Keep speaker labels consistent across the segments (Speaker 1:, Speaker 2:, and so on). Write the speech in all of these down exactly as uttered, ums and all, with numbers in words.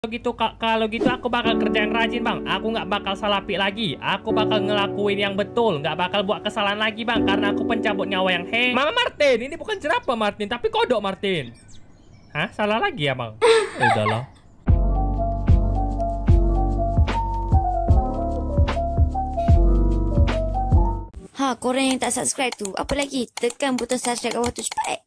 Speaker 1: gitu ka- kalau gitu aku bakal kerja yang rajin bang. Aku nggak bakal salapi lagi. Aku bakal ngelakuin yang betul, nggak bakal buat kesalahan lagi bang, karena aku pencabut nyawa yang he. Mama Martin, ini bukan jerapah Martin, tapi kodok Martin. Hah? Salah lagi ya bang? Ya udahlah.
Speaker 2: Ha, korang yang tak subscribe tu, apa lagi? Tekan butang subscribe kat bawah tu cepat.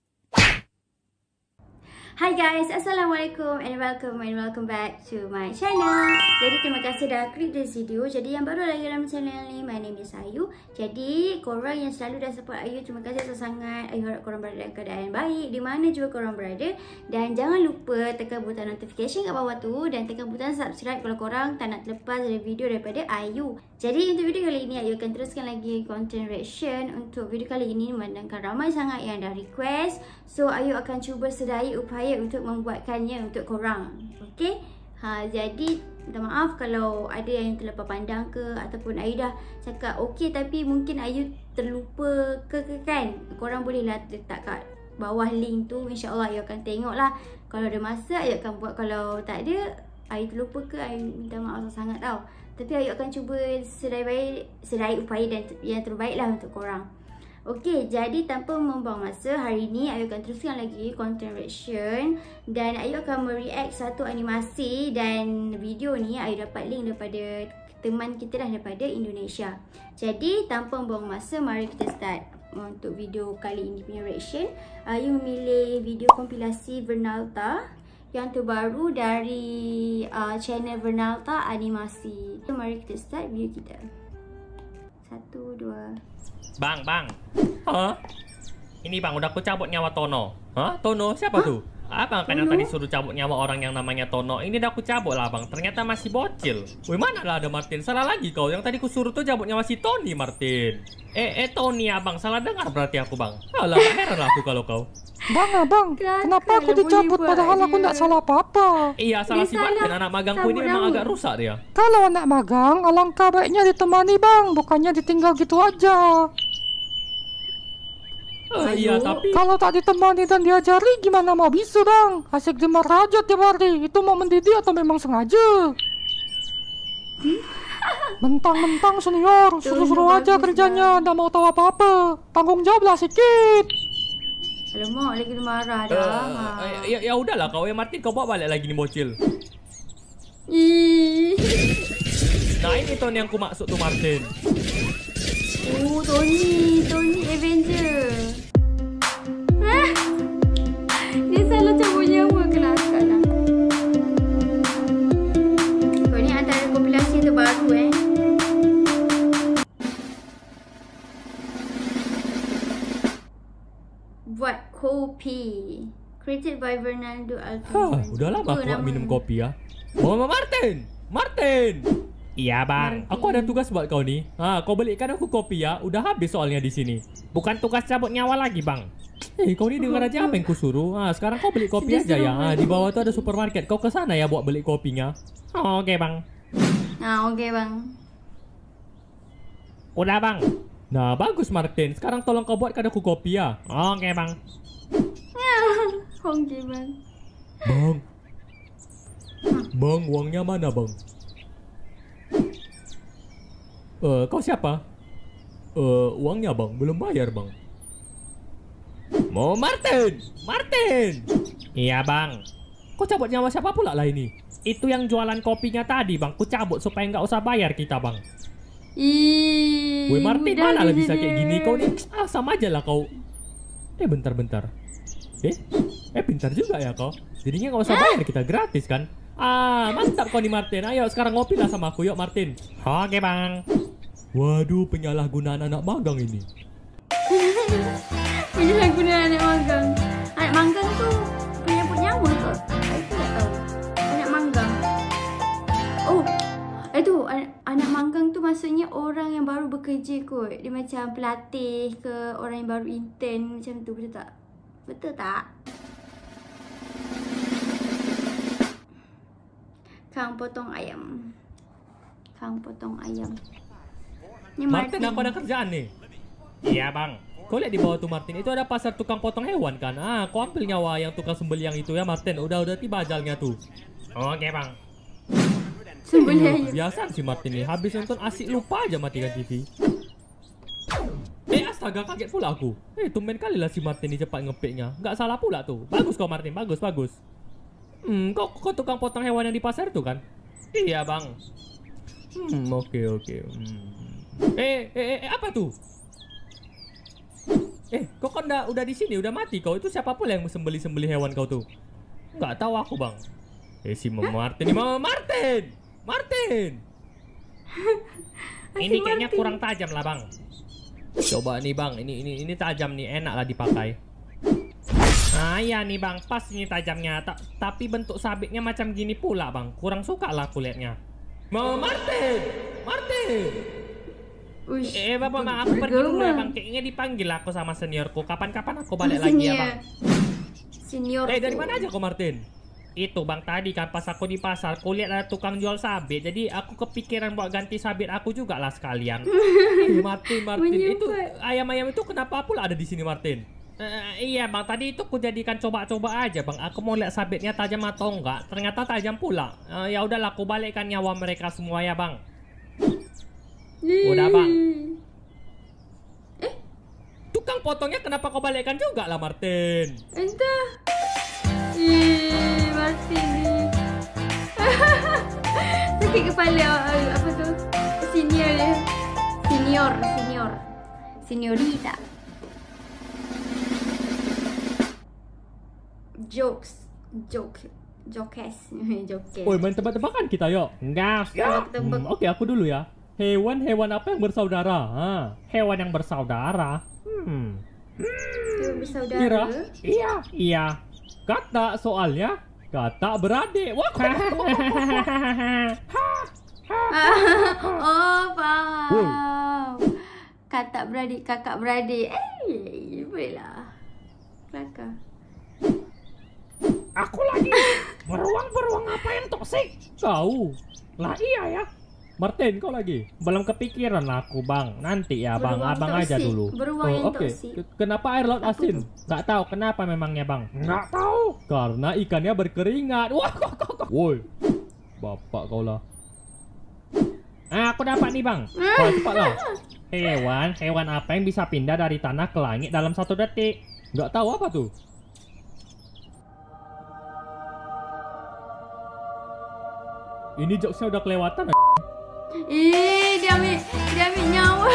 Speaker 2: Hi guys, Assalamualaikum and welcome and welcome back to my channel. Jadi terima kasih dah klik this video. Jadi yang baru lagi dalam channel ni, my name is Ayu. Jadi korang yang selalu dah support Ayu, terima kasih sangat. Ayu harap korang berada dalam keadaan baik di mana juga korang berada. Dan jangan lupa tekan butang notification kat bawah tu dan tekan butang subscribe kalau korang tak nak terlepas dari video daripada Ayu. Jadi untuk video kali ini, Ayu akan teruskan lagi content reaction. Untuk video kali ini memandangkan ramai sangat yang dah request, so Ayu akan cuba sedaya upaya untuk membuatkannya untuk korang. Okay, ha, jadi minta maaf kalau ada yang terlepas pandang ke, ataupun Ayu dah cakap okay tapi mungkin Ayu terlupa ke, ke kan. Korang bolehlah letak kat bawah link tu, InsyaAllah Ayu akan tengok lah. Kalau ada masa Ayu akan buat, kalau tak ada Ayu terlupa ke, Ayu minta maaf sangat tau. Tapi Ayu akan cuba sedaya baik, sedaya upaya dan yang terbaik lah untuk korang. Okey, jadi tanpa membuang masa, hari ni Ayu akan teruskan lagi content reaction. Dan Ayu akan mereact satu animasi. Dan video ni Ayu dapat link daripada teman kita dah daripada Indonesia. Jadi tanpa membuang masa, mari kita start. Untuk video kali ini punya reaction, Ayu memilih video kompilasi Vernalta yang terbaru dari uh, channel Vernalta Animasi. So, mari kita start video kita. Satu, dua.
Speaker 1: Bang, bang. Hah? Ini bang, udah aku cabut nyawa Tono. Hah? Tono? Siapa Hah? tuh? Abang kan yang tadi suruh cabut nyawa orang yang namanya Tono. Ini dah aku cabut lah bang. Ternyata masih bocil. Wih, mana lah ada Martin. Salah lagi kau. Yang tadi aku suruh tuh cabut nyawa si Tony Martin. Eh, eh Tony abang. Salah dengar berarti aku bang. Alah, heran lah aku kalau kau.
Speaker 3: Bang, abang. Kenapa aku dicabut padahal aku tak salah apa-apa?
Speaker 1: Iya, salah si Martin. Anak magangku ini memang agak rusak dia.
Speaker 3: Kalau anak magang, alangkah baiknya ditemani bang. Bukannya ditinggal gitu aja.
Speaker 1: Uh, iya, tapi
Speaker 3: kalau tak ditemani dan diajari, gimana mau bisa bang? Asik dimarahin aja tiap hari. Itu mau mendidik atau memang sengaja? Mentang-mentang senior, suruh-suruh aja kerjanya. Tak mau tahu apa-apa. Tanggung jawablah sikit.
Speaker 2: Alamak, lagi marah dah.
Speaker 1: Uh, ya, ya udahlah kau ya Martin, kau bawa balik lagi ni bocil.
Speaker 2: Ih.
Speaker 1: Nah ini Tony yang ku maksud tu Martin.
Speaker 2: Oh, Tony, Tony Avenger. Hah? Dia salah cabut nyawa kelakar lah. Kau ni antara kompilasi terbaru eh. Buat kopi. Created by Fernando Alcantara.
Speaker 1: Hah, udah lama aku nak minum kopi ya. Mama Martin, Martin. Iya bang, Martin. Aku ada tugas buat kau ni. Ha, kau belikan aku kopi ya. Udah habis soalnya di sini. Bukan tugas cabut nyawa lagi bang. Eh, kau ni dengar aja apa yang ku suruh. Ha, sekarang kau beli kopi aja ya. Ha, di bawah tu ada supermarket. Kau ke sana ya buat beli kopinya. Oh, oke okay, bang.
Speaker 2: Nah, oke okay, bang.
Speaker 1: Udah bang. Nah, bagus Martin. Sekarang tolong kau buatkan aku kopi ya. Oh, oke okay, bang.
Speaker 2: Oke okay, bang.
Speaker 1: Bang. Bang, uangnya mana bang? Eh, uh, kau siapa? Eh, uh, uangnya bang, belum bayar bang. Mau Martin, Martin. Iya bang. Kau cabut nyawa siapa pula lah ini? Itu yang jualan kopinya tadi bang. Ku cabut supaya nggak usah bayar kita bang.
Speaker 2: Ih.
Speaker 1: Woi Martin, mana lah bisa kayak gini kau nih? Ah, sama aja lah kau. Eh, bentar-bentar. Eh, eh pintar juga ya kau. Jadinya nggak usah bayar kita, gratis kan? Ah, mantap kau nih Martin. Ayo sekarang ngopi lah sama aku yuk Martin. Oke bang. Waduh, penyalahgunaan anak magang ini.
Speaker 2: Penyalahgunaan anak magang. Anak magang tu penyambut nyawa ke? Aku tak tahu. Anak magang. Oh, itu anak, anak magang tu maksudnya orang yang baru bekerja kot. Dia macam pelatih ke, orang yang baru intern macam tu, betul tak? Betul tak? Kang potong ayam. Kang potong ayam. Ni
Speaker 1: Martin, Martin, aku ada kerjaan nih. Iya bang. Kau lihat di bawah tuh Martin, itu ada pasar tukang potong hewan kan? Ah, kau ambil nyawa yang tukang sembelih yang itu ya Martin. Udah udah tiba ajalnya tuh. Oke bang.
Speaker 2: Sembelih
Speaker 1: Eh,
Speaker 2: ayam.
Speaker 1: Biasa si Martin nih, habis nonton asik lupa aja matikan T V. Eh astaga, kaget pula aku. Eh tumben kali lah si Martin ini cepat ngepiknya. Nggak salah pula tuh. Bagus kau Martin, bagus bagus. Hmm, kau, kau tukang potong hewan yang di pasar tuh kan? Iya bang. Hmm, oke oke. Hmm. Eh, eh, eh, apa tuh? Eh, kau kan udah, udah di sini, udah mati kau. Itu siapa pula yang sembeli-sembeli hewan kau tuh? Nggak tahu aku bang. Eh si Mama Martin, ini Mama Martin, Martin. Ini kayaknya
Speaker 2: Martin.
Speaker 1: kurang tajam lah bang. Coba nih bang, ini ini ini tajam nih, enak lah dipakai. Nah iya nih bang, pas ini tajamnya. Ta tapi bentuk sabitnya macam gini pula bang. Kurang suka lah aku liatnya. Mama Martin, Martin.
Speaker 2: Uish,
Speaker 1: Eh bapak bang, aku pergi dulu ya bang. Kayaknya dipanggil aku sama seniorku. Kapan-kapan aku balik lagi ya bang.
Speaker 2: Senior.
Speaker 1: Eh dari mana aja kok Martin? Itu bang tadi kan pas aku di pasar, aku lihat ada tukang jual sabit. Jadi aku kepikiran buat ganti sabit aku juga lah sekalian. Eh, Martin, Martin, itu
Speaker 2: Menyimpan.
Speaker 1: ayam-ayam itu kenapa pula ada di sini Martin? Eh, iya bang, tadi itu aku jadikan coba-coba aja bang. Aku mau lihat sabitnya tajam atau enggak. Ternyata tajam pula. Eh, ya udahlah, aku balikkan nyawa mereka semua ya bang. Udah bang.
Speaker 2: Eh,
Speaker 1: Tukang potongnya kenapa kau balikkan juga lah Martin?
Speaker 2: entah. Ih, Martin ni. Sakit kepala. uh, Apa tu? Senior dia. Senior, senior. Seniorita. Jokes. Joke. Jokes. Jokes.
Speaker 1: Oi, main tebak-tebakan kita yuk. Enggak.
Speaker 2: Tebak-tebak.
Speaker 1: Hmm, Oke, aku dulu ya. Hewan-hewan apa yang bersaudara? Ha, hewan yang bersaudara. Hmm.
Speaker 2: Dia bersaudara.
Speaker 1: Kira? Iya, iya. Kata soalnya kata beradik. Wah.
Speaker 2: Oh, faham. Kakak beradik, kakak beradik. Eh, bolehlah. Kelakar.
Speaker 1: Aku lagi beruang-beruang apa yang toksik? Kau. Lah iya ya. Martin, kau lagi? Belum kepikiran lah aku bang. Nanti ya bang,
Speaker 2: Beruang
Speaker 1: abang aja
Speaker 2: toksik.
Speaker 1: dulu.
Speaker 2: Beruang yang
Speaker 1: oke.
Speaker 2: toksik.
Speaker 1: Kenapa air laut
Speaker 2: Apa
Speaker 1: asin?
Speaker 2: tuh?
Speaker 1: Nggak tahu kenapa memangnya bang. Nggak tahu. Karena ikannya berkeringat. Wah, kok kok kok. Woi, bapak kau lah. Ah, aku dapat nih bang. Wah, cepatlah. Hewan, hewan apa yang bisa pindah dari tanah ke langit dalam satu detik? Nggak tahu apa tuh? Ini jokesnya udah kelewatan.
Speaker 2: Ih, dia ambil, dia ambil nyawa.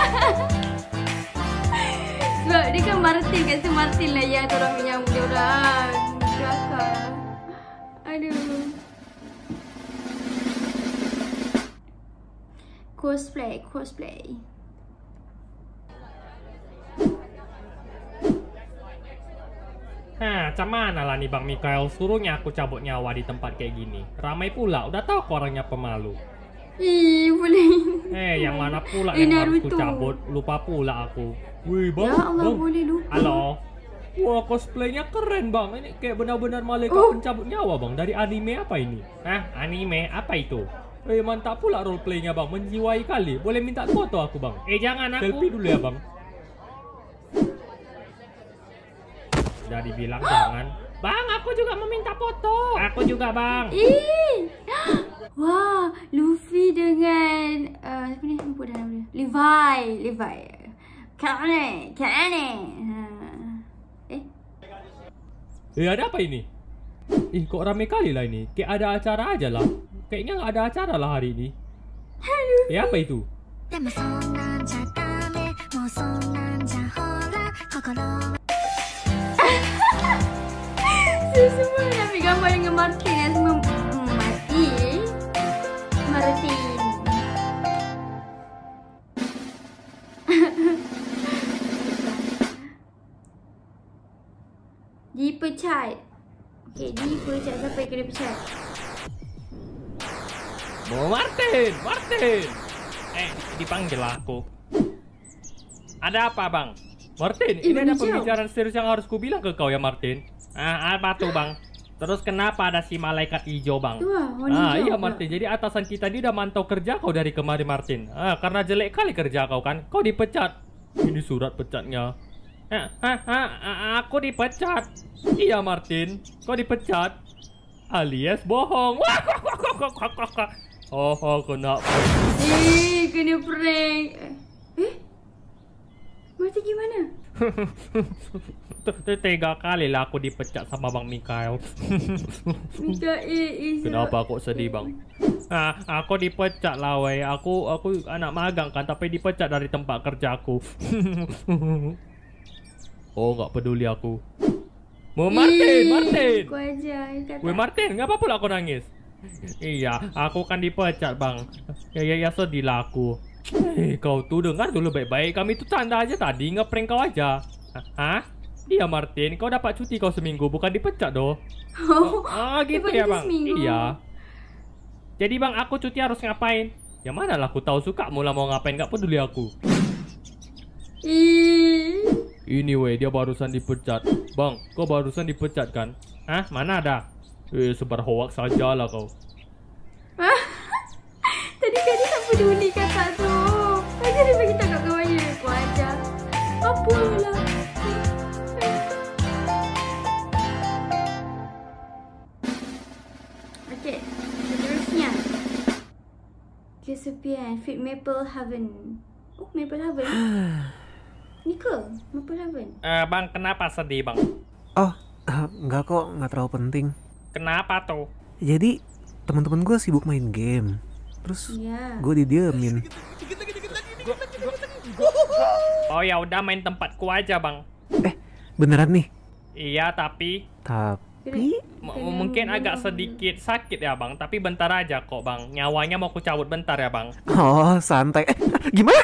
Speaker 2: Sebab dia kan Martin, kata Martin lah yang orang ambil nyawa dia orang. Kelakar. Aduh. Cosplay, cosplay.
Speaker 1: Hah, macam mana lah nih Bang Mikael, suruhnya aku cabut nyawa di tempat kayak gini. Ramai pula, udah tahu kok orangnya pemalu.
Speaker 2: Ih, boleh.
Speaker 1: Eh, yang mana pula
Speaker 2: Eh,
Speaker 1: yang harus ku
Speaker 2: Naruto.
Speaker 1: cabut? Lupa pula aku. Wih, Bang.
Speaker 2: Ya Allah,
Speaker 1: Bang.
Speaker 2: boleh lupa.
Speaker 1: Halo. Wah, cosplaynya keren Bang. Ini kayak benar-benar malaikat
Speaker 2: Oh.
Speaker 1: pencabut nyawa Bang. Dari anime apa ini? Hah, anime apa itu? Eh, mantap pula roleplaynya Bang. Menjiwai kali. Boleh minta foto aku Bang? Eh, jangan aku. Selfie dulu ya Bang. Udah dibilang jangan. Bang, aku juga meminta foto. Aku juga Bang.
Speaker 2: Ih. Wah, Luffy dengan uh, apa ni? Lupa dah nama dia. Levi, Levi. Kane, Kane. Ha. Eh,
Speaker 1: Eh, ada apa ini? Ih, kok rame kali lah ini. Kayak ada acara aja lah. Kayaknya nggak ada acara lah hari ini. Eh, apa itu?
Speaker 4: でもそんなんじゃダメもうそんなんじゃほら心
Speaker 2: semua nak ambil gambar dengan Martin yang semua hmm, Martin. Martin. Dipecat. Okey, dipecat. Siapa yang kena pecat?
Speaker 1: Oh, Martin, Martin. Eh, dipanggil aku. Ada apa, Bang? Martin,
Speaker 2: Eh,
Speaker 1: ini ada
Speaker 2: hijau.
Speaker 1: pembicaraan serius yang harus ku bilang ke kau ya, Martin. Ah, apa tuh, Bang? Terus kenapa ada si malaikat hijau, Bang?
Speaker 2: Tu lah, warna
Speaker 1: Ah,
Speaker 2: hijau
Speaker 1: iya,
Speaker 2: pula.
Speaker 1: Martin. Jadi atasan kita ini udah mantau kerja kau dari kemarin, Martin. Ah, karena jelek kali kerja kau kan. Kau dipecat. Ini surat pecatnya. Ah, ah, ah, ah, aku dipecat. Iya, Martin. Kau dipecat. Alias bohong. Wah, wah, wah, wah, wah, wah, wah. Oh, oh kena.
Speaker 2: Eh, kena prank. Eh? Martin gimana?
Speaker 1: Tega kali lah aku dipecat sama Bang Mikael.
Speaker 2: Mikael is.
Speaker 1: Kenapa kok sedih bang? Ah, aku dipecat lah weh. Aku aku anak magang kan, tapi dipecat dari tempat kerjaku. Oh, nggak peduli aku. Mau Martin, Martin.
Speaker 2: Kau aja.
Speaker 1: Weh Martin, ngapa pula kau nangis? Iya, aku kan dipecat bang. Ya ya ya sedih lah aku. Eh, kau tuh dengar dulu baik-baik. Kami tuh tanda aja tadi ngeprank kau aja. Hah? Iya Martin, kau dapat cuti kau seminggu, bukan dipecat doh.
Speaker 2: Oh,
Speaker 1: Ah gitu ya bang.
Speaker 2: Seminggu.
Speaker 1: Iya. Jadi bang, aku cuti harus ngapain? Ya mana lah aku tahu suka mula mau ngapain, nggak peduli aku.
Speaker 2: Ih.
Speaker 1: Ini weh, dia barusan dipecat. Bang, kau barusan dipecat kan? Hah? Mana ada? Eh, sebar hoax saja lah kau.
Speaker 2: Tadi kan dia tak peduli kata tu. Aja dia bagi tak kat kawannya. Kau aja. Apalah. Okey, seterusnya. Kesepian, Fit Maple Haven. Oh, Maple Haven. Ni ke? Maple Haven.
Speaker 1: Eh, bang, kenapa sedih bang?
Speaker 5: Oh, uh, enggak kok, nggak terlalu penting.
Speaker 1: Kenapa tuh?
Speaker 5: Jadi teman-teman gue sibuk main game, terus
Speaker 2: Ya.
Speaker 5: gue didiemin.
Speaker 1: Oh ya udah main tempatku aja bang.
Speaker 5: Eh, beneran nih?
Speaker 1: Iya tapi
Speaker 5: Tapi
Speaker 1: m- mungkin agak sedikit sakit ya bang. Tapi bentar aja kok bang. Nyawanya mau ku cabut bentar ya bang.
Speaker 5: oh santai. Eh, gimana?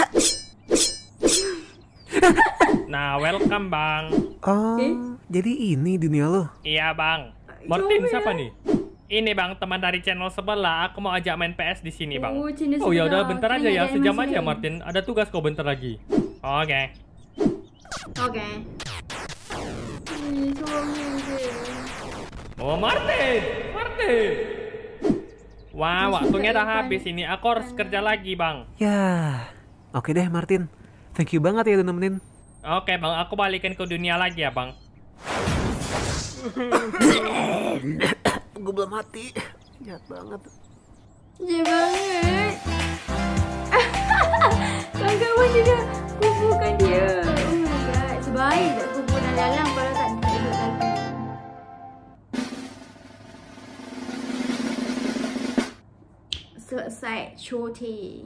Speaker 1: Nah welcome bang.
Speaker 5: Oh,
Speaker 2: Eh?
Speaker 5: jadi ini dunia lo.
Speaker 1: Iya bang. Martin
Speaker 2: Jauh ya?
Speaker 1: siapa nih? Ini bang teman dari channel sebelah. Aku mau ajak main P S di sini bang.
Speaker 2: Oh, channel
Speaker 1: Oh ya
Speaker 2: sebelah.
Speaker 1: udah bentar aja
Speaker 2: Kirain
Speaker 1: ya,
Speaker 2: ada
Speaker 1: sejam
Speaker 2: masih
Speaker 1: aja
Speaker 2: lain.
Speaker 1: Martin. Ada tugas kau bentar lagi. Oke.
Speaker 2: Okey. Ih, sorongnya je.
Speaker 1: Oh Martin, Martin. Wah,
Speaker 2: Masih
Speaker 1: waktunya
Speaker 2: tak
Speaker 1: dah
Speaker 2: ikan.
Speaker 1: habis ini. Aku harus kerja lagi bang.
Speaker 5: Ya, oke deh Martin. Thank you banget ya udah nemenin.
Speaker 1: Oke bang, aku balikin ke dunia lagi ya bang.
Speaker 5: Gue belum mati. Jahat banget.
Speaker 2: Jahat banget. Kawan-kawan dia dah kuburkan dia. Oh my god. Sebaik tak kubur dalam kalau tak tak hidup lagi. Selesai cuti.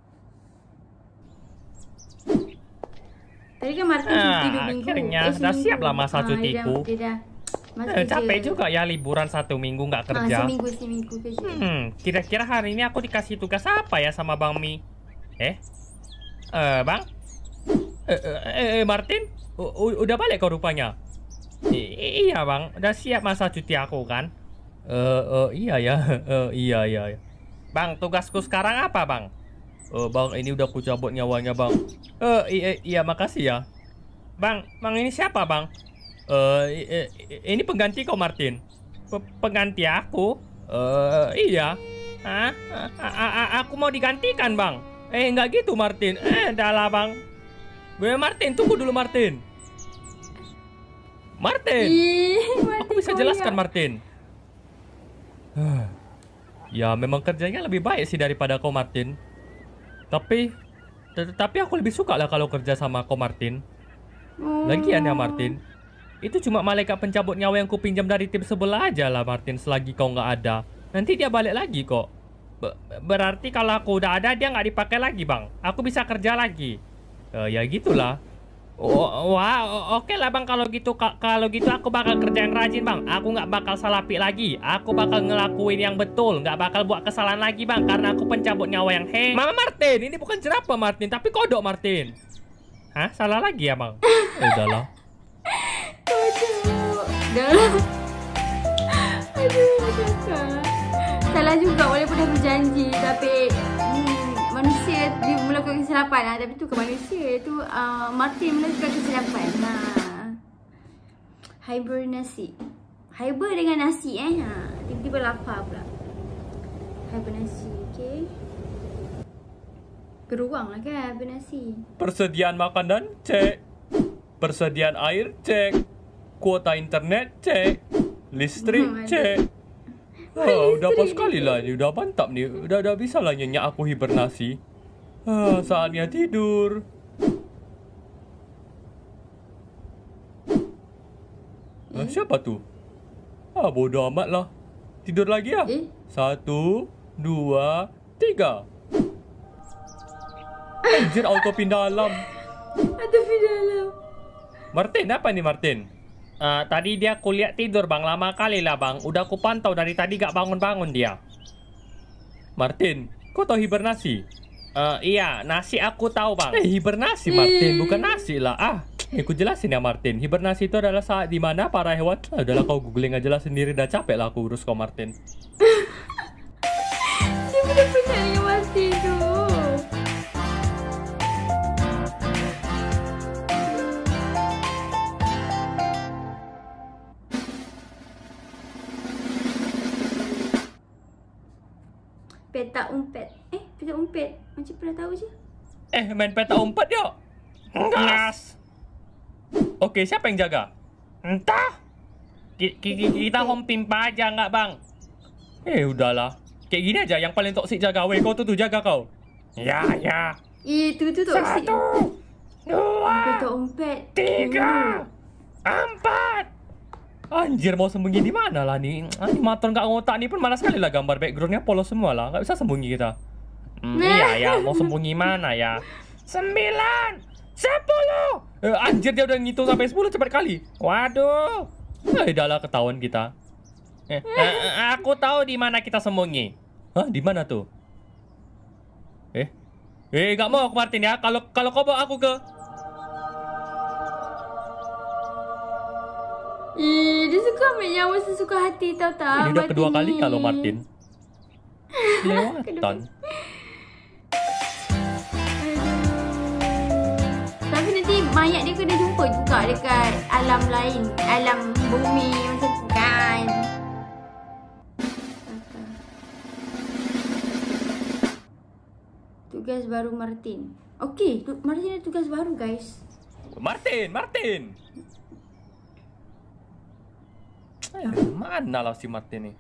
Speaker 2: Tadi kan Martin
Speaker 1: Ah,
Speaker 2: cuti dua minggu.
Speaker 1: akhirnya
Speaker 2: Eh,
Speaker 1: dah
Speaker 2: seminggu.
Speaker 1: siap lah masa
Speaker 2: Ah, dia dah-
Speaker 1: cutiku.
Speaker 2: Dia dah masuk
Speaker 1: Eh,
Speaker 2: kerja.
Speaker 1: capek juga ya liburan satu minggu nggak
Speaker 2: Ah,
Speaker 1: kerja.
Speaker 2: seminggu seminggu kerja.
Speaker 1: Hmm, kira-kira hari ini aku dikasih tugas apa ya sama Bang Mi? Eh, eh Bang? Eh, eh, eh, Martin? U- u- udah balik kau rupanya? I- iya Bang, udah siap masa cuti aku kan? Eh, eh, iya ya, Eh, iya iya. Bang, tugasku sekarang apa Bang? Eh, Bang, ini udah ku cabut nyawanya Bang. Eh, iya, iya makasih ya. Bang, Bang ini siapa Bang? Eh, i- i- ini pengganti kau Martin. Pe- pengganti aku? Eh, iya. Hah? A- a- a- aku mau digantikan bang. Eh nggak gitu Martin. Eh dah lah bang. Gue Martin, tunggu dulu Martin. Martin,
Speaker 2: Ih, Martin
Speaker 1: aku bisa
Speaker 2: koyak.
Speaker 1: jelaskan Martin. Ya memang kerjanya lebih baik sih daripada kau Martin. Tapi, t- tapi aku lebih suka lah kalau kerja sama kau Martin.
Speaker 2: Oh.
Speaker 1: Lagian ya Martin, itu cuma malaikat pencabut nyawa yang kupinjam dari tim sebelah aja lah Martin selagi kau nggak ada. Nanti dia balik lagi kok. Be- berarti kalau aku udah ada dia nggak dipakai lagi bang. Aku bisa kerja lagi. Eh, ya gitulah. Oh, wah, o- oke lah bang kalau gitu. Ka- kalau gitu aku bakal kerja yang rajin bang. Aku nggak bakal salah pilih lagi. Aku bakal ngelakuin yang betul. Nggak bakal buat kesalahan lagi bang. Karena aku pencabut nyawa yang he. Mama Martin, ini bukan jerapah Martin, tapi kodok Martin. Hah? Salah lagi ya bang? Eh, udahlah.
Speaker 2: Aduh. Dah. Aduh, cakap. Salah juga walaupun dah berjanji. Tapi hmm, manusia dia melakukan kesilapan lah. Tapi tu ke manusia tu uh, Martin melakukan kesilapan. Nah. Hibernasi. Hiber dengan nasi eh. Ha. Tiba-tiba lapar pula. Hibernasi. Okay. Beruang lah kan hibernasi.
Speaker 1: Persediaan makanan cek. Persediaan air cek. Kuota internet cek. Listrik
Speaker 2: Hmm, ada.
Speaker 1: cek. Ah, udah pas sekali lah ni. Udah mantap ni. Udah dah bisa lah nyenyak aku hibernasi. Ah, saatnya tidur. Ah, siapa tu? Ah, bodoh amat lah. Tidur lagi lah.
Speaker 2: Eh?
Speaker 1: Satu, dua, tiga. Anjir, auto pindah alam.
Speaker 2: Ada dalam.
Speaker 1: Martin, apa ni Martin? Uh, tadi dia aku lihat tidur bang, lama kali lah bang. Udah aku pantau dari tadi gak bangun-bangun dia. Martin, kau tahu hibernasi? Uh, iya, nasi aku tahu bang. Eh, hibernasi Martin, bukan nasi lah. Ah, ini aku jelasin ya Martin. Hibernasi itu adalah saat dimana para hewan... Ah, udahlah kau googling aja lah sendiri, dah capek lah aku urus kau Martin.
Speaker 2: Dia benar-benar yang mati tu. Petak umpet. Eh, petak umpet. Macam pernah tahu je.
Speaker 1: Eh, main peta umpet yuk. Ngas. Oke, siapa yang jaga? Entah. Ki- ki- Kita home pimpa aja nggak bang? Eh, udahlah. Kayak gini aja, yang paling toksik jaga. Weh, kau tuh tuh jaga kau. Ya, ya.
Speaker 2: Itu tu toksik.
Speaker 1: Satu, dua,
Speaker 2: Petak umpet.
Speaker 1: tiga, empat. Anjir, mau sembunyi di mana lah nih? Animator nggak ngotak nih pun malas sekali lah gambar backgroundnya polos semua lah. Nggak bisa sembunyi kita. Hmm, iya ya, mau sembunyi mana ya? Sembilan, sepuluh. Eh, anjir, dia udah ngitung sampai sepuluh cepat kali. Waduh. Eh, dah lah ketahuan kita. Eh, eh, eh, aku tahu di mana kita sembunyi. Hah, di mana tuh? Eh, eh, nggak mau aku Martin ya. Kalau kalau kau bawa aku ke
Speaker 2: Ih, dia suka ambil nyawa sesuka hati, tahu tak?
Speaker 1: ini udah kedua
Speaker 2: Martin
Speaker 1: kali
Speaker 2: ni.
Speaker 1: kalau Martin. Lewatan.
Speaker 2: Tapi nanti mayat dia kena jumpa juga dekat alam lain, alam bumi macam tu kan. Tugas baru Martin. Okey, tu- Martin ada tugas baru guys.
Speaker 1: Martin, Martin. Eh, mana lah si Martin ni?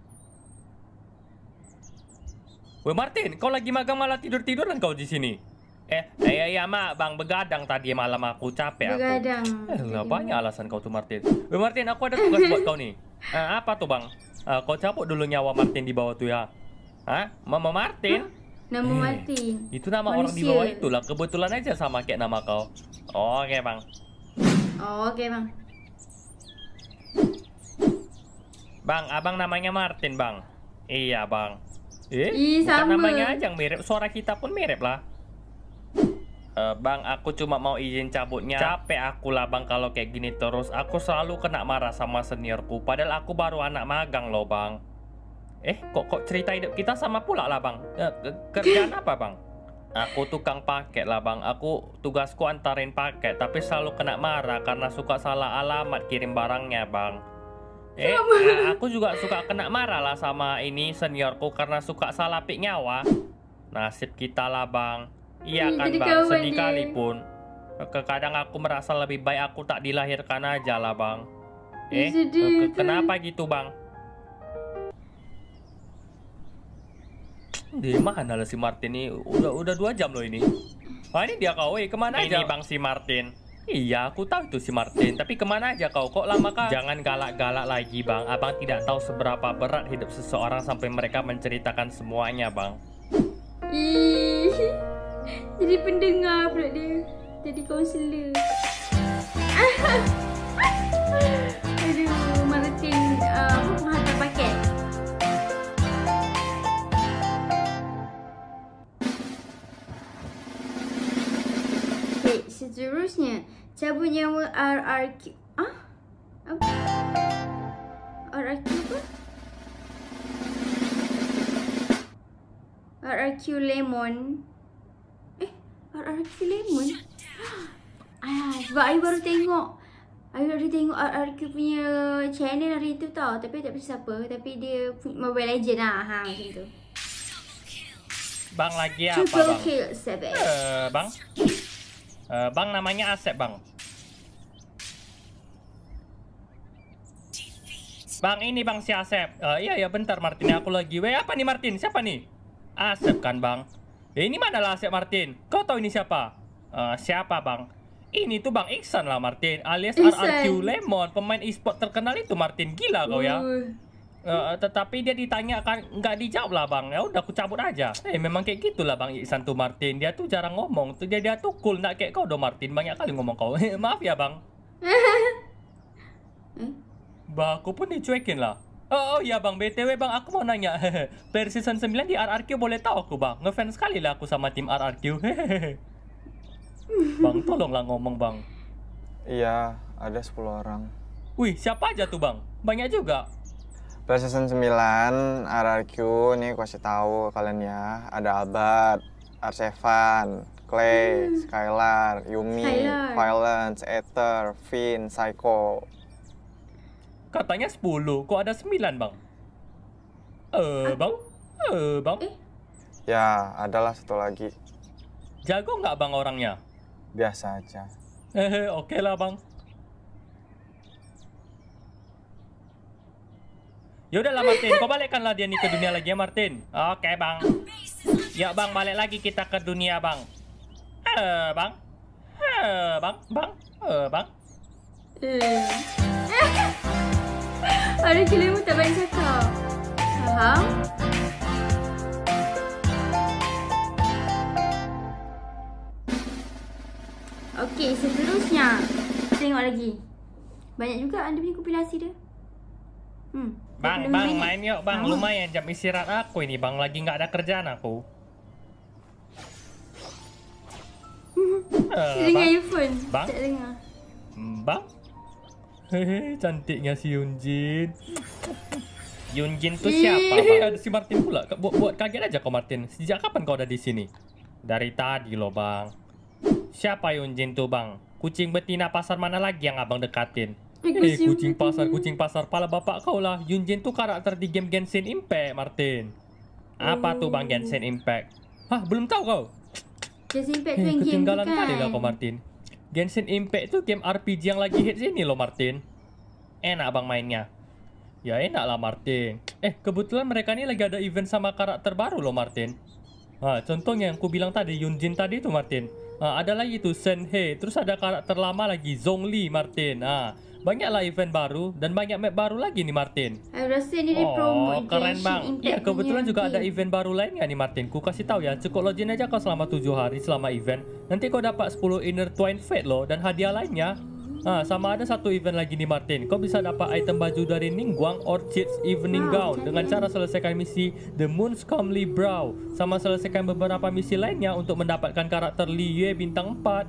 Speaker 1: Weh Martin, kau lagi magang malah tidur-tiduran kau di sini. Eh, eh ya mak, bang begadang tadi malam aku capek aku.
Speaker 2: Begadang.
Speaker 1: Eh, lah, banyak alasan kau tuh Martin. Weh Martin, aku ada tugas buat kau nih. Eh, apa tuh bang? Eh, kau cabut dulu nyawa Martin di bawah tuh ya. Hah? Mama Martin?
Speaker 2: Nama
Speaker 1: Eh,
Speaker 2: Martin.
Speaker 1: Itu nama orang di
Speaker 2: Manusia.
Speaker 1: bawah itulah. Kebetulan aja sama kayak nama kau. Oh, oke bang.
Speaker 2: Oh, okey bang.
Speaker 1: Bang, abang namanya Martin bang. Iya bang. Eh,
Speaker 2: Ih,
Speaker 1: bukan
Speaker 2: sama.
Speaker 1: namanya aja yang mirip. Suara kita pun mirip lah. Eh, bang, aku cuma mau izin cabutnya. Capek aku lah bang kalau kayak gini terus. Aku selalu kena marah sama seniorku. Padahal aku baru anak magang loh bang. Eh, kok kok cerita hidup kita sama pula lah bang. Eh, ke- kerjaan apa bang? Aku tukang paket lah bang. Aku tugasku antarin paket, tapi selalu kena marah karena suka salah alamat kirim barangnya bang. Eh, eh, aku juga suka kena marah lah sama ini seniorku karena suka salah pik nyawa. Nasib kita lah bang. Iya
Speaker 2: Ih,
Speaker 1: kan
Speaker 2: jadi
Speaker 1: bang,
Speaker 2: kawan
Speaker 1: sedih
Speaker 2: dia.
Speaker 1: kali pun. Kadang aku merasa lebih baik aku tak dilahirkan aja lah bang. Eh,
Speaker 2: Ih, sedih
Speaker 1: ke-
Speaker 2: tu.
Speaker 1: kenapa gitu bang? Di mana lah si Martin ini? Udah udah dua jam loh ini. Wah, ini dia kau, eh kemana aja? Ini bang si Martin. Iya, aku tahu itu si Martin. Tapi kemana aja kau? Kok lama kah? Jangan galak-galak lagi bang. Abang tidak tahu seberapa berat hidup seseorang sampai mereka menceritakan semuanya bang.
Speaker 2: Ih, jadi pendengar pula dia. Jadi kaunselor. Aduh, Martin uh, menghantar paket. Okay, seterusnya cabut nyawa R R Q. Ah? Apa? R R Q apa? R R Q Lemon. Eh, R R Q Lemon? Ah, sebab I baru tengok. I baru tengok R R Q punya channel hari tu tau. Tapi tak pasti siapa. Tapi dia Mobile Legend lah. Ha, macam tu.
Speaker 1: Bang lagi apa
Speaker 2: Triple
Speaker 1: bang?
Speaker 2: kill, Savage.
Speaker 1: Eh, bang? Eh, bang namanya Asep bang. Bang, ini Bang si Asep. Uh, iya, ya bentar Martin, aku lagi. Weh, apa nih Martin? Siapa nih? Asep kan Bang? Eh, ini mana lah Asep Martin? Kau tahu ini siapa? Uh, siapa Bang? Ini tuh Bang Iksan lah Martin, alias
Speaker 2: Iksan.
Speaker 1: R R Q Lemon, pemain e-sport terkenal itu Martin. Gila kau ya.
Speaker 2: Uh.
Speaker 1: Uh, tetapi dia ditanyakan, nggak dijawab lah Bang. Ya udah aku cabut aja. Eh memang kayak gitulah Bang Iksan tuh Martin. Dia tuh jarang ngomong. Tuh dia dia tuh cool, nggak kayak kau dong Martin. Banyak kali ngomong kau. Maaf ya Bang. Bah, aku pun dicuekin lah. Oh, oh iya Bang, B T W Bang, aku mau nanya. Player season sembilan di R R Q boleh tahu aku Bang. Ngefans sekali lah aku sama tim R R Q. Bang, tolonglah ngomong Bang.
Speaker 6: Iya, ada sepuluh orang.
Speaker 1: Wih, siapa aja tuh Bang? Banyak juga.
Speaker 6: Player season sembilan R R Q nih, aku kasih tahu kalian ya. Ada Albert, Arsevan, Clay, hmm. Skylar, Yumi,
Speaker 2: Skylar.
Speaker 6: Violence, Ether, Finn, Psycho.
Speaker 1: Katanya sepuluh, kok ada sembilan Bang? Eh, Bang? Eh, Bang?
Speaker 2: Eh?
Speaker 6: Ya, adalah satu lagi.
Speaker 1: Jago nggak Bang orangnya?
Speaker 6: Biasa aja.
Speaker 1: Hehe, oke lah Bang. Yaudahlah Martin, kau balikkanlah dia nih ke dunia lagi ya Martin. Oke Bang. Ya Bang, balik lagi kita ke dunia Bang. Eh, Bang? Eh, Bang? Bang? Eh, Bang?
Speaker 2: Eh. Ada kelimu tak baik cakap. Faham? Okey, seterusnya. Tengok lagi. Banyak juga anda punya kompilasi dia. Hmm.
Speaker 1: Bang, bang, main yuk bang. Lumayan jam istirahat aku ini bang. Lagi nggak ada kerjaan aku. uh,
Speaker 2: Dengar earphone.
Speaker 1: Bang?
Speaker 2: Tak dengar.
Speaker 1: Bang? Hehe, cantiknya si Yunjin. Yunjin tuh siapa bang? Ada si Martin pula. Buat, buat kaget aja kau Martin. Sejak kapan kau ada di sini? Dari tadi loh bang. Siapa Yunjin tuh bang? Kucing betina pasar mana lagi yang abang dekatin? Eh, kucing pasar, kucing pasar. Pala bapak kau lah. Yunjin tuh karakter di game Genshin Impact, Martin. Apa tuh bang Genshin Impact? Hah, belum tahu kau?
Speaker 2: Genshin Impact tu
Speaker 1: Eh,
Speaker 2: yang game tu
Speaker 1: ketinggalan
Speaker 2: kan?
Speaker 1: kali lah kau Martin. Genshin Impact tuh game R P G yang lagi hits ini loh Martin. Enak bang mainnya. Ya enak lah Martin. Eh, kebetulan mereka ini lagi ada event sama karakter baru loh Martin. Ah, contohnya yang ku bilang tadi, Yunjin tadi tuh Martin. Ah, ada lagi tuh Senhei. Terus ada karakter lama lagi, Zhongli Martin. Ah, banyaklah event baru dan banyak map baru lagi nih Martin.
Speaker 2: Aku rasa ni dia
Speaker 1: Oh,
Speaker 2: promote
Speaker 1: keren
Speaker 2: Genshin
Speaker 1: bang.
Speaker 2: Impact
Speaker 1: Iya, kebetulan
Speaker 2: punya
Speaker 1: juga ada
Speaker 2: game.
Speaker 1: event baru lainnya nih Martin. Ku kasih tahu ya, cukup login aja kau selama tujuh hari selama event. Nanti kau dapat sepuluh Inner Twine Fate loh dan hadiah lainnya. Ah, sama ada satu event lagi nih Martin. Kau bisa dapat item baju dari Ningguang Orchid's Evening
Speaker 2: Wow,
Speaker 1: Gown
Speaker 2: cantik.
Speaker 1: dengan cara selesaikan misi The Moon's Comely Brow. Sama selesaikan beberapa misi lainnya untuk mendapatkan karakter Liyue bintang empat.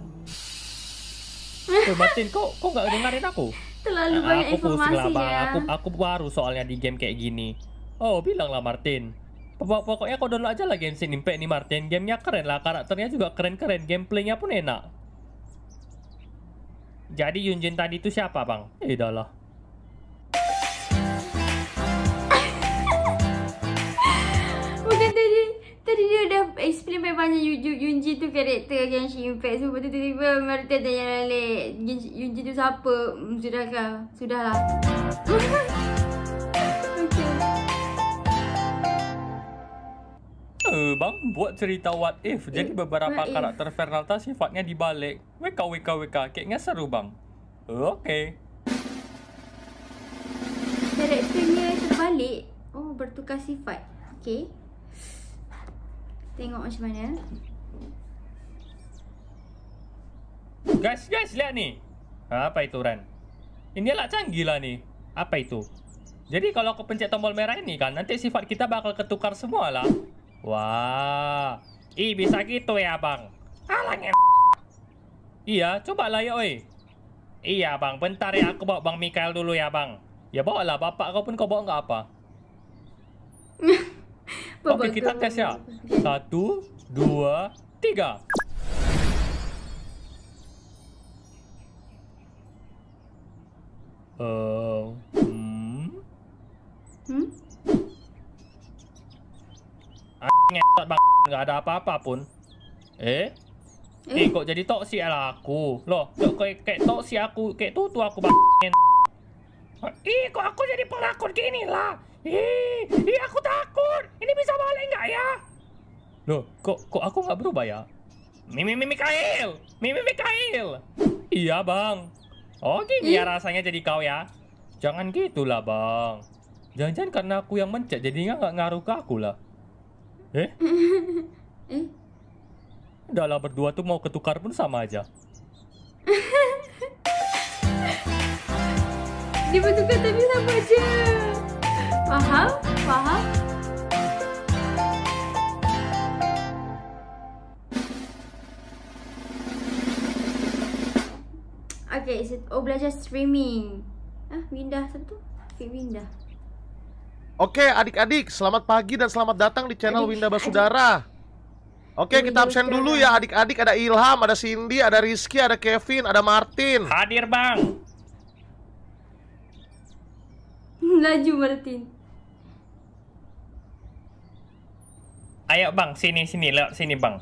Speaker 1: Eh Martin, kau kau nggak dengerin aku?
Speaker 2: Terlalu
Speaker 1: Ah,
Speaker 2: banyak
Speaker 1: aku pusing
Speaker 2: informasi
Speaker 1: lah, Bang.
Speaker 2: ya.
Speaker 1: Aku aku baru soalnya di game kayak gini. Oh, bilanglah Martin. Pokok- Pokoknya kau download aja lah Genshin Impact nih Martin. Gamenya keren lah, karakternya juga keren-keren, gameplaynya pun enak. Jadi Yunjin tadi itu siapa bang? Eh dah lah.
Speaker 2: Bukan tadi Tadi dia dah explain banyak Yu- Yunjin tu karakter Genshin Impact. So lepas tu tiba-tiba Martin tanya balik Genshin- Yunjin tu siapa? Hmm, Sudahkah? Sudahlah. Okay.
Speaker 1: Eh bang, buat cerita what if. Jadi beberapa
Speaker 2: what if?
Speaker 1: karakter Fernalta sifatnya dibalik. W K W K W K. Kayaknya seru bang. Eh, Oke.
Speaker 2: Karakternya terbalik. Oh, bertukar sifat. Okay. Tengok macam mana.
Speaker 1: Guys, guys, lihat nih. Apa itu Ren? Ini lah canggih lah nih. Apa itu? Jadi kalau aku pencet tombol merah ini kan, nanti sifat kita bakal ketukar semua lah. Wah, ih bisa gitu ya bang? Alangnya. Iya, coba lah ya oi. Iya bang, bentar ya aku bawa bang Mikael dulu ya bang. Ya bawa lah, bapak kau pun kau bawa nggak apa? Oke kita tes ya. Satu, dua, tiga. Uh, hmm.
Speaker 2: Hmm?
Speaker 1: Ngetot bang, nggak ada apa-apa pun. Eh? Eh,
Speaker 2: Eh?
Speaker 1: kok jadi toksik lah aku? Loh, kok kayak, kayak toksik aku, kayak tutu aku bang. Ih, kok aku jadi pelakon gini lah? Ih, ih, aku takut. Ini bisa balik nggak ya? Loh, kok kok aku nggak berubah ya? Mimi Mimi Mikael, Mimi Mikael. Iya bang. Oh gini ya rasanya jadi kau ya? Jangan gitulah bang. Jangan-jangan karena aku yang mencet jadinya nggak ngaruh ke aku lah. Eh?
Speaker 2: Eh?
Speaker 1: Udah lah berdua tuh mau ketukar pun sama aja.
Speaker 2: Dia bertukar tapi sama aja. Faham? Faham? Okay, so, oh belajar streaming. Ah, Windah siapa tu? Fik Windah.
Speaker 7: Oke, adik-adik, selamat pagi dan selamat datang di channel
Speaker 2: Adik,
Speaker 7: Winda Basudara. Oke,
Speaker 2: Winda
Speaker 7: kita absen
Speaker 2: Basudara.
Speaker 7: dulu ya adik-adik. Ada Ilham, ada Cindy, ada Rizky, ada Kevin, ada Martin.
Speaker 1: Hadir bang.
Speaker 2: Laju Martin.
Speaker 1: Ayo bang, sini sini lewat sini bang.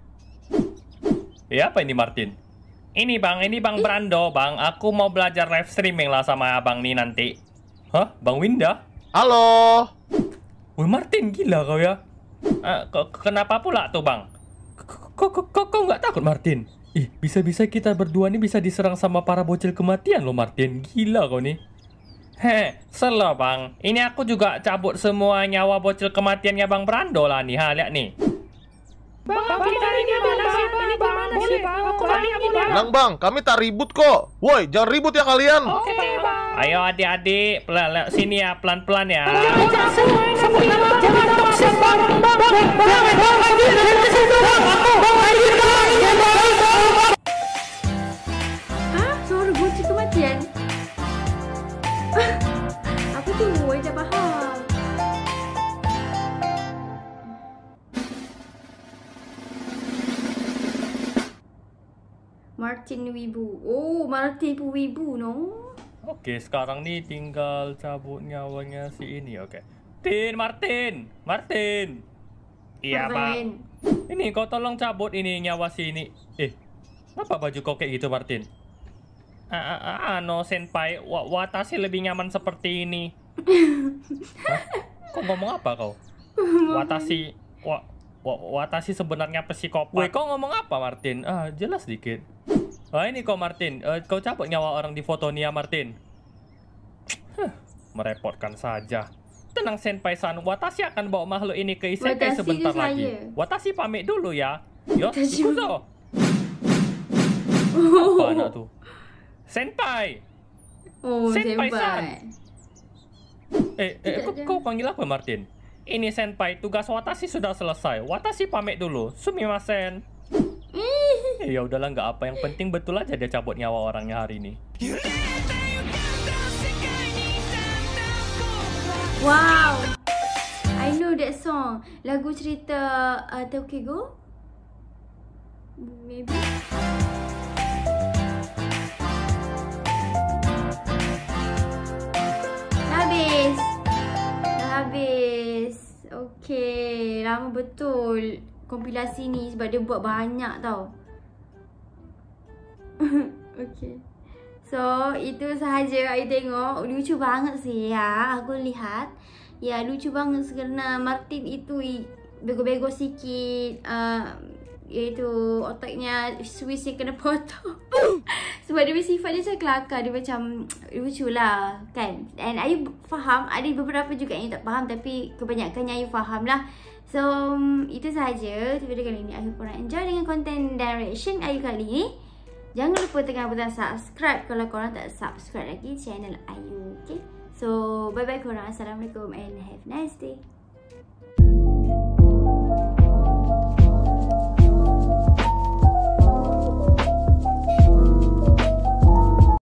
Speaker 1: Ya apa ini Martin? Ini bang, ini bang Brando bang. Aku mau belajar live streaming lah sama abang nih nanti. Hah, Bang Winda?
Speaker 7: Halo.
Speaker 1: Wih Martin, gila kau ya. Eh, ke- kenapa pula tuh bang? Kok kok kok kau nggak takut Martin? Ih, bisa-bisa kita berdua nih bisa diserang sama para bocil kematian loh Martin. Gila kau nih. Heh, selo bang. Ini aku juga cabut semua nyawa bocil kematiannya Bang Brando lah nih. Ha, lihat nih. Bang, kita ini mana sih bang? Ini mana sih bang? Aku lari aku bang.
Speaker 7: Tenang bang, kami tak ribut kok. Woi, jangan ribut ya kalian.
Speaker 1: Oke bang. Ayo adik-adik, pelan pelan sini ya, pelan-pelan ya.
Speaker 2: Hah? Suara bocil kematian? Apa tu? Saya tak faham. Martin Wibu. Oh, Martin pun Wibu, no?
Speaker 1: Oke, sekarang nih tinggal cabut nyawanya si ini, oke. Tin, Martin, Martin. Iya
Speaker 2: Martin.
Speaker 1: bang. Ini kau tolong cabut ini nyawa si ini. Eh, kenapa baju kau kayak gitu Martin? Ah, ah, ah, ano senpai, wa watashi lebih nyaman seperti ini. Hah? Kau ngomong apa kau? Watashi, wa, wa watashi sebenarnya psikopat. Weh, kau ngomong apa Martin? Ah, jelas dikit. Ah, ini kau Martin, Eh, kau cabut nyawa orang di foto Nia Martin. Huh, merepotkan saja. Tenang Senpai-san, Watashi akan bawa makhluk ini ke isekai
Speaker 2: Watashi
Speaker 1: sebentar
Speaker 2: itu
Speaker 1: lagi.
Speaker 2: saya.
Speaker 1: Watashi pamit dulu ya. Yo,
Speaker 2: Watashi.
Speaker 1: ikuzo. Apa anak tuh? Senpai.
Speaker 2: Oh,
Speaker 1: Senpai-san.
Speaker 2: senpai.
Speaker 1: Eh, eh
Speaker 2: Tidak
Speaker 1: kau,
Speaker 2: ada.
Speaker 1: kau panggil apa Martin? Ini Senpai, tugas Watashi sudah selesai. Watashi pamit dulu. Sumimasen. Eh, ya udahlah, nggak apa. Yang penting betul aja dia cabut nyawa orangnya hari ini.
Speaker 2: Wow. I know that song. Lagu cerita uh, Tokyo Go? Maybe. Dah habis. Dah habis. Okay. Lama betul kompilasi ni sebab dia buat banyak tau. Okay. So, itu sahaja I tengok. Lucu banget sih ya. Aku lihat. Ya, lucu banget kerana Martin itu i- bego-bego sikit. Uh, iaitu otaknya Swiss yang kena potong. Sebab dia sifat dia macam kelakar. Dia macam lucu lah kan. And Ayu faham. Ada beberapa juga yang tak faham. Tapi kebanyakannya Ayu faham lah. So, um, itu sahaja video kali ni. I hope korang enjoy dengan konten dan reaction Ayu kali ni. Jangan lupa tekan butang subscribe kalau korang tak subscribe lagi channel Ayu. Okay? So, bye-bye korang. Assalamualaikum and have a nice day.